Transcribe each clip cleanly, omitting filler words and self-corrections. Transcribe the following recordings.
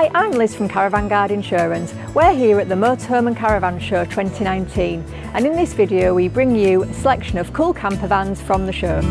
Hi, I'm Liz from Caravan Guard Insurance. We're here at the Motorhome Caravan Show 2019, and in this video we bring you a selection of cool camper vans from the show.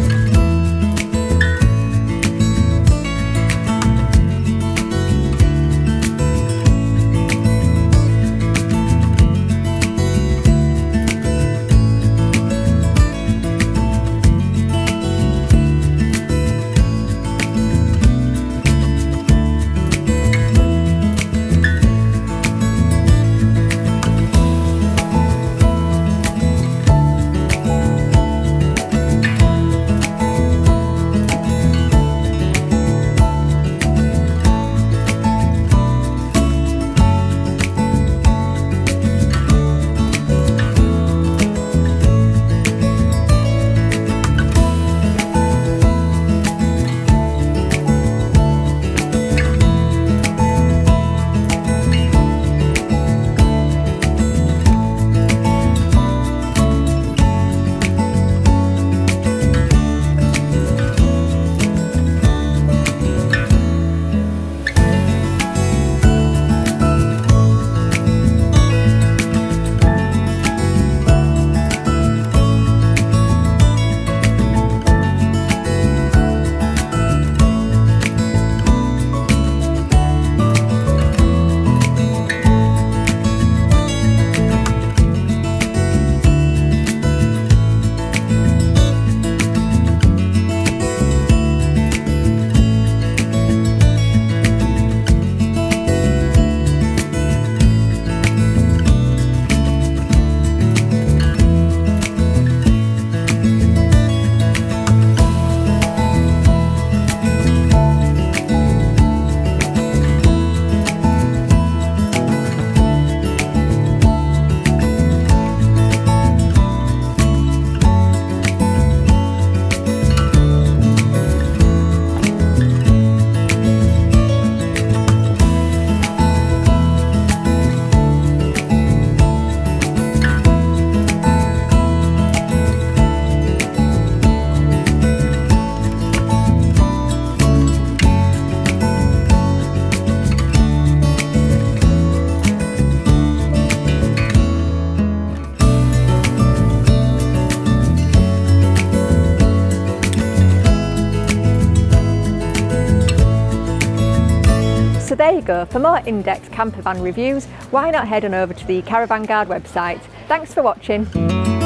So there you go. For more in-depth campervan reviews, why not head on over to the Caravan Guard website. Thanks for watching.